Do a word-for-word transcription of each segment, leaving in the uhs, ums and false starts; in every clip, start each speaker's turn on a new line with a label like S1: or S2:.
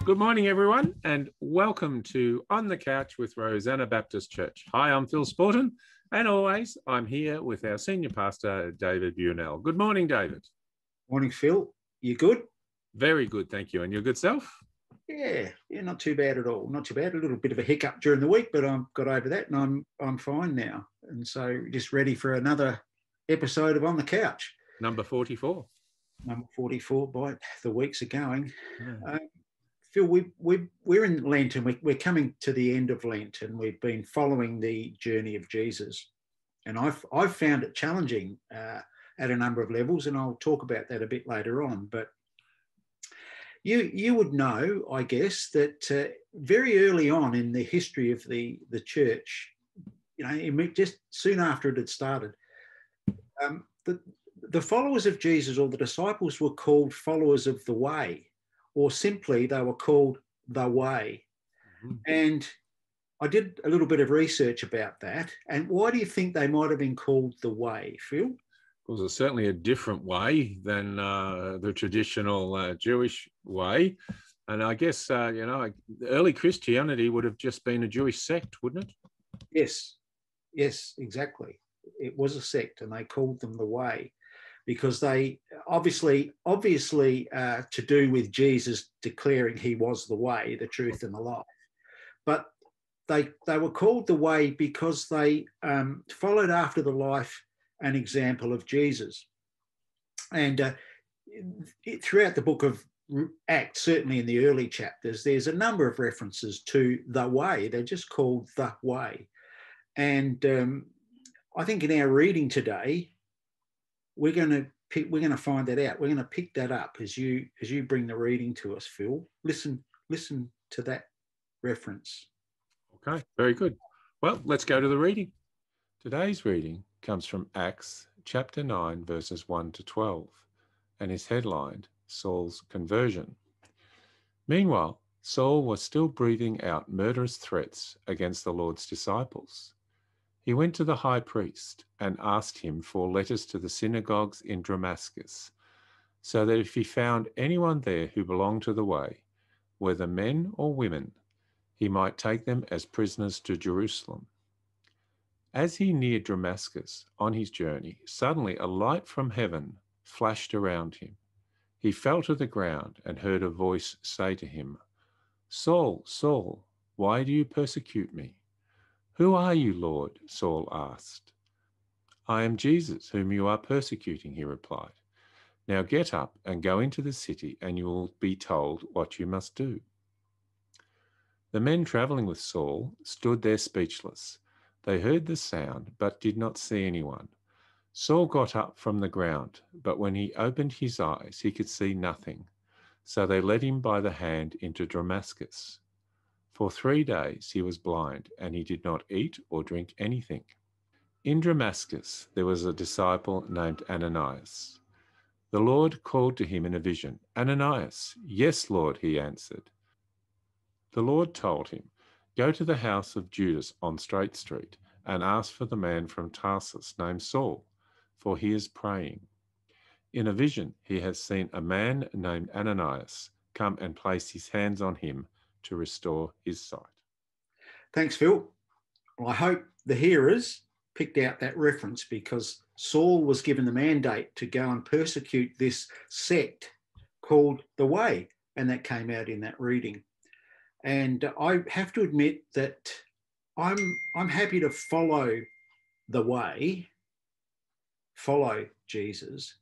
S1: Good morning, everyone, and welcome to On the Couch with Rosanna Baptist Church. Hi, I'm Phil Sporton, and always I'm here with our senior pastor, David Buesnel. Good morning, David.
S2: Morning, Phil. You good?
S1: Very good, thank you. And your good self?
S2: Yeah, yeah, not too bad at all. Not too bad. A little bit of a hiccup during the week, but I've got over that, and I'm I'm fine now. And so, just ready for another episode of On the Couch.
S1: Number forty-four.
S2: Number forty-four. By the weeks are going.
S1: Yeah.
S2: Um, Phil, we, we, we're in Lent, and we, we're coming to the end of Lent, and we've been following the journey of Jesus. And I've, I've found it challenging uh, at a number of levels, and I'll talk about that a bit later on. But you, you would know, I guess, that uh, very early on in the history of the, the church, you know, just soon after it had started, um, the, the followers of Jesus, or the disciples, were called followers of the way. Or simply, they were called the way. Mm-hmm. And I did a little bit of research about that. And why do you think they might have been called the way, Phil?
S1: Well, it's certainly a different way than uh, the traditional uh, Jewish way. And I guess, uh, you know, early Christianity would have just been a Jewish sect, wouldn't it?
S2: Yes, yes, exactly. It was a sect, and they called them the way, because they obviously, obviously uh, to do with Jesus declaring he was the way, the truth, and the life. But they they were called the way because they um, followed after the life and example of Jesus. And uh, it, throughout the book of Acts, certainly in the early chapters, there's a number of references to the way. They're just called the way. And um, I think in our reading today, we're going to pick, we're going to find that out. We're going to pick that up as you as you bring the reading to us, Phil. Listen, listen to that reference.
S1: Okay, very good. Well, let's go to the reading. Today's reading comes from Acts chapter nine, verses one to twelve, and is headlined Saul's Conversion. Meanwhile, Saul was still breathing out murderous threats against the Lord's disciples. He went to the high priest and asked him for letters to the synagogues in Damascus, so that if he found anyone there who belonged to the way, whether men or women, he might take them as prisoners to Jerusalem. As he neared Damascus on his journey, suddenly a light from heaven flashed around him. He fell to the ground and heard a voice say to him, "Saul, Saul, why do you persecute me?" "Who are you, Lord?" Saul asked. "I am Jesus, whom you are persecuting," he replied. "Now get up and go into the city, and you will be told what you must do." The men travelling with Saul stood there speechless. They heard the sound, but did not see anyone. Saul got up from the ground, but when he opened his eyes, he could see nothing. So they led him by the hand into Damascus. For three days he was blind, and he did not eat or drink anything. In Damascus there was a disciple named Ananias. The Lord called to him in a vision, "Ananias." "Yes, Lord," he answered. The Lord told him, "Go to the house of Judas on Straight Street and ask for the man from Tarsus named Saul, for he is praying. In a vision he has seen a man named Ananias come and place his hands on him to restore his sight."
S2: Thanks, Phil. Well, I hope the hearers picked out that reference, because Saul was given the mandate to go and persecute this sect called the Way, and that came out in that reading. And I have to admit that I'm I'm happy to follow the way, follow Jesus,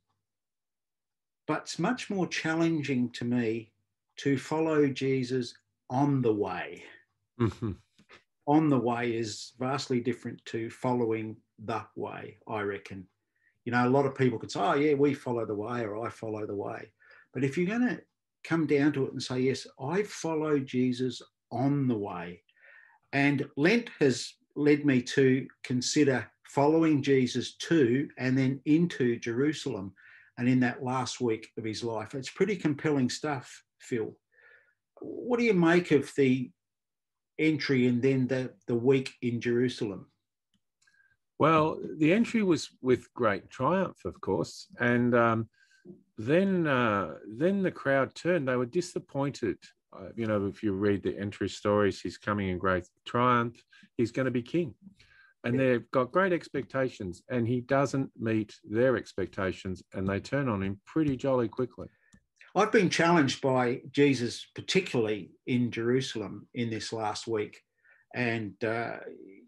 S2: but it's much more challenging to me to follow Jesus on the way.
S1: Mm-hmm.
S2: On the way is vastly different to following the way, I reckon. You know, a lot of people could say, "Oh, yeah, we follow the way," or "I follow the way." But if you're going to come down to it and say, "Yes, I follow Jesus on the way," and Lent has led me to consider following Jesus to and then into Jerusalem, and in that last week of his life. It's pretty compelling stuff, Phil. What do you make of the entry and then the, the week in Jerusalem?
S1: Well, the entry was with great triumph, of course, and um, then uh, then the crowd turned. They were disappointed, uh, you know, if you read the entry stories, he's coming in great triumph. He's going to be king. And they've got great expectations, and he doesn't meet their expectations, and they turn on him pretty jolly quickly.
S2: I've been challenged by Jesus, particularly in Jerusalem in this last week. And uh,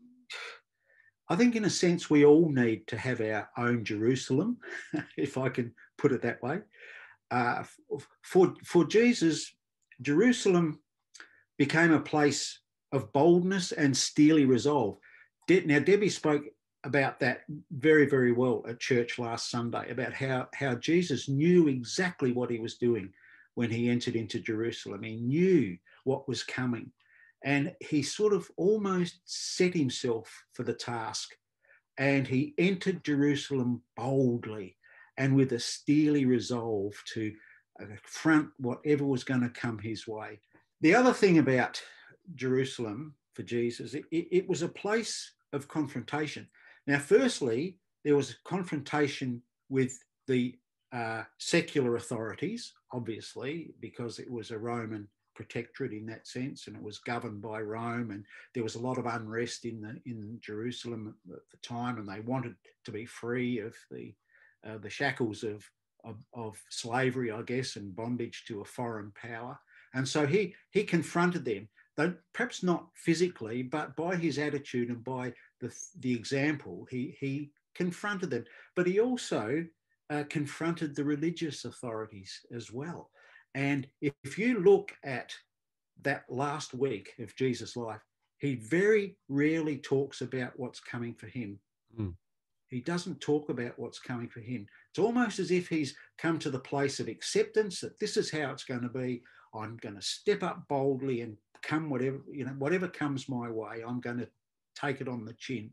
S2: I think in a sense, we all need to have our own Jerusalem, if I can put it that way. Uh, for, for Jesus, Jerusalem became a place of boldness and steely resolve. De- now, Debbie spoke about that very, very well at church last Sunday, about how, how Jesus knew exactly what he was doing when he entered into Jerusalem. He knew what was coming. And he sort of almost set himself for the task. And he entered Jerusalem boldly and with a steely resolve to confront whatever was going to come his way. The other thing about Jerusalem for Jesus, it, it was a place of confrontation. Now, firstly, there was a confrontation with the uh, secular authorities, obviously, because it was a Roman protectorate in that sense, and it was governed by Rome, and there was a lot of unrest in the in Jerusalem at the time, and they wanted to be free of the uh, the shackles of, of of slavery, I guess, and bondage to a foreign power. And so he he confronted them, though perhaps not physically, but by his attitude and by the the example, he he confronted them. But he also uh, confronted the religious authorities as well. And if you look at that last week of Jesus' life, he very rarely talks about what's coming for him. Mm. He doesn't talk about what's coming for him. It's almost as if he's come to the place of acceptance that this is how it's going to be. I'm going to step up boldly and come whatever, you know, whatever comes my way, I'm going to take it on the chin.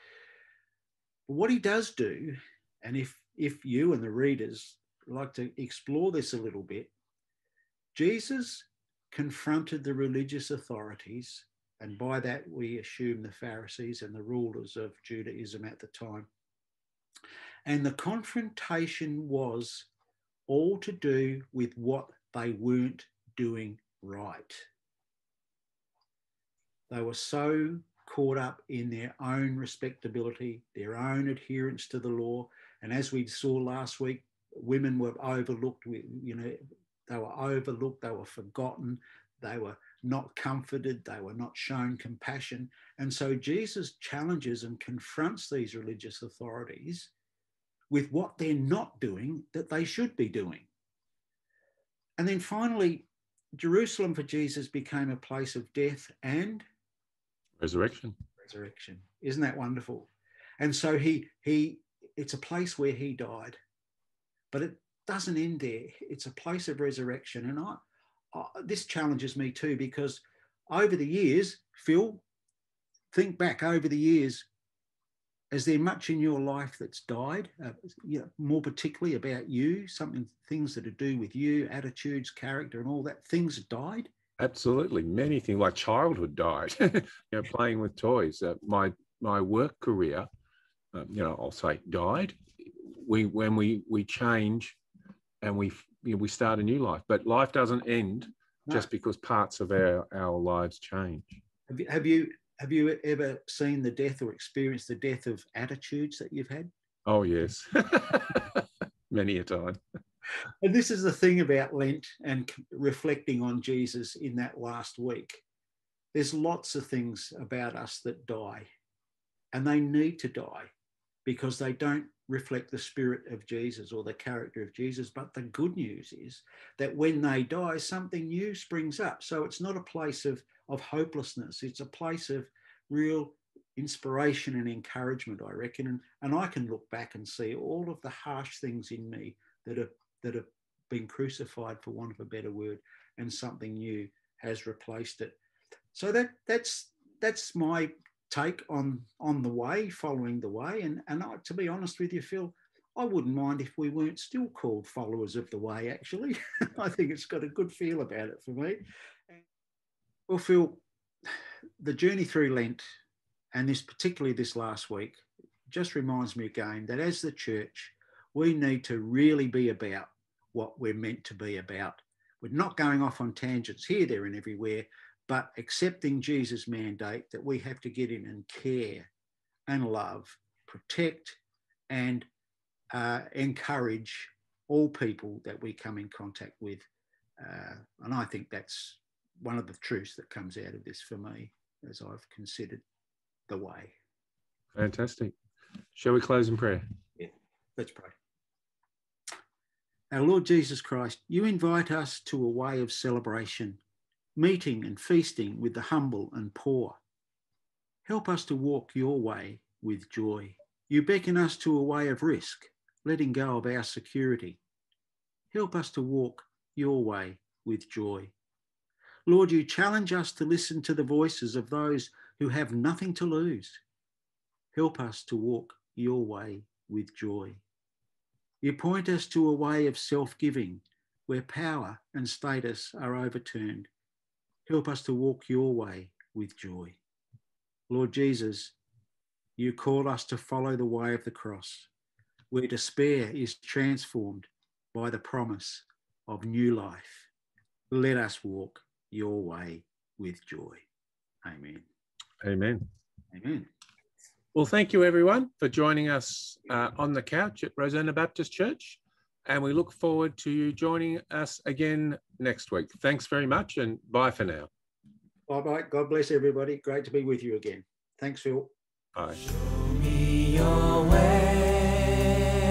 S2: But what he does do, and if if you and the readers like to explore this a little bit, Jesus confronted the religious authorities, and by that we assume the Pharisees and the rulers of Judaism at the time. And the confrontation was all to do with what they weren't doing right. They were so caught up in their own respectability, their own adherence to the law. And as we saw last week, women were overlooked, you know, they were overlooked, they were forgotten, they were not comforted, they were not shown compassion. And so Jesus challenges and confronts these religious authorities with what they're not doing that they should be doing. And then finally, Jerusalem for Jesus became a place of death and
S1: resurrection.
S2: Resurrection. Isn't that wonderful? And so he he it's a place where he died, but it doesn't end there. It's a place of resurrection. And I, I, this challenges me too, because over the years, Phil, think back over the years, is there much in your life that's died? Uh, you know, more particularly about you, something, things that are to do with you, attitudes, character, and all that. Things died.
S1: Absolutely, many things like childhood died. you know, playing with toys. Uh, my my work career, um, you know, I'll say died. We when we we change. And we you know, we start a new life, but life doesn't end no. just because parts of our, our lives change.
S2: Have you, have you have you ever seen the death or experienced the death of attitudes that you've had?
S1: Oh yes, many a time.
S2: And this is the thing about Lent and reflecting on Jesus in that last week. There's lots of things about us that die, and they need to die because they don't reflect the spirit of Jesus or the character of Jesus. But the good news is that when they die, something new springs up. So it's not a place of, of hopelessness. It's a place of real inspiration and encouragement, I reckon. And, and I can look back and see all of the harsh things in me that have, that have been crucified, for want of a better word, and something new has replaced it. So that that's that's my take on on the way, following the way. And, and I, to be honest with you, Phil, I wouldn't mind if we weren't still called followers of the way, actually. I think it's got a good feel about it for me. Well, Phil, the journey through Lent, and this particularly this last week, just reminds me again that as the church, we need to really be about what we're meant to be about, We're not going off on tangents here, there, and everywhere, but accepting Jesus' mandate that we have to get in and care and love, protect and uh, encourage all people that we come in contact with. Uh, and I think that's one of the truths that comes out of this for me as I've considered the way.
S1: Fantastic. Shall we close in prayer?
S2: Yeah, let's pray. Our Lord Jesus Christ, you invite us to a way of celebration, meeting and feasting with the humble and poor. Help us to walk your way with joy. You beckon us to a way of risk, letting go of our security. Help us to walk your way with joy. Lord, you challenge us to listen to the voices of those who have nothing to lose. Help us to walk your way with joy. You point us to a way of self-giving where power and status are overturned. Help us to walk your way with joy. Lord Jesus, you call us to follow the way of the cross, where despair is transformed by the promise of new life. Let us walk your way with joy. Amen.
S1: Amen.
S2: Amen.
S1: Well, thank you, everyone, for joining us uh, on the couch at Rosanna Baptist Church. And we look forward to you joining us again next week. Thanks very much, and bye for now.
S2: Bye-bye. God bless everybody. Great to be with you again. Thanks, Phil.
S1: Bye.
S3: Show me your way.